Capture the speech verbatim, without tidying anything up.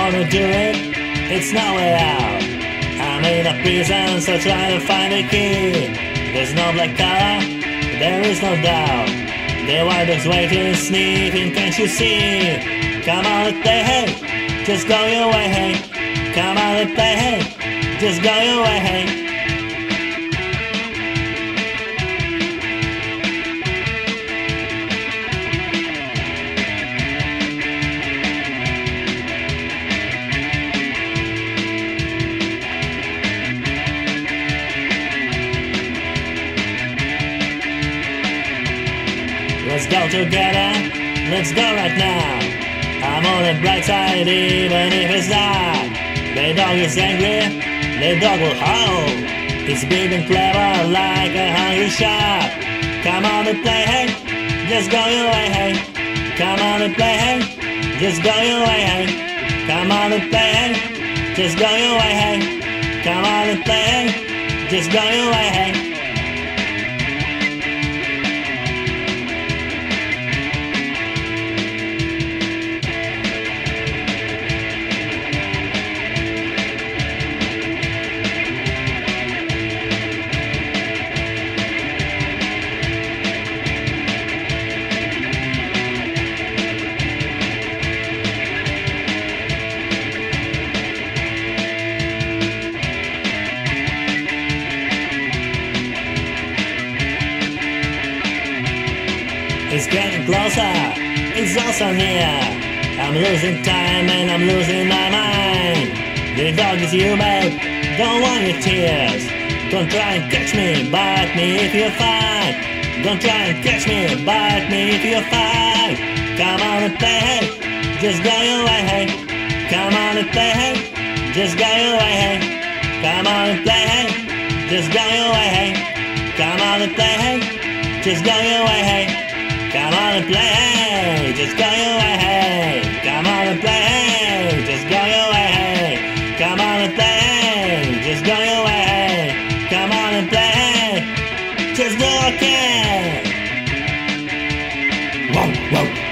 wanna do it, it's no way out. I'm in a prison, so try to find a key. There's no black color, there is no doubt. The white dog's waiting, sniffing, can't you see? Come on and play, hey, just go your way, hey. Come on and play, hey, just go your way, hey. Let's go together, let's go right now. I'm on the bright side even if it's dark. The dog is angry, the dog will howl. It's big and clever like a hungry shark. Come on and play, hey, just go your way, hey. Come on and play, hey, just go your way, hey. Come on and play, hey, just go your way, hey. Come on and play, hey, just go your way, hey. It's getting closer, it's also near. I'm losing time and I'm losing my mind. The dog is you, babe, don't want your tears. Don't try and catch me, bite me if you fight. Don't try and catch me, bite me if you fight. Come on and play, hey, just go your way, hey. Come on and play, hey, just go your way, hey. Come on and play, hey, just go your way, hey. Come on and play, hey, just go your way, hey. Come on and play, hey, just go your way, hey. Come on and play, hey, just go your way, hey. Come on and play, hey, just go your way, hey. Come on and play, hey, just go okay. Whoa, whoa.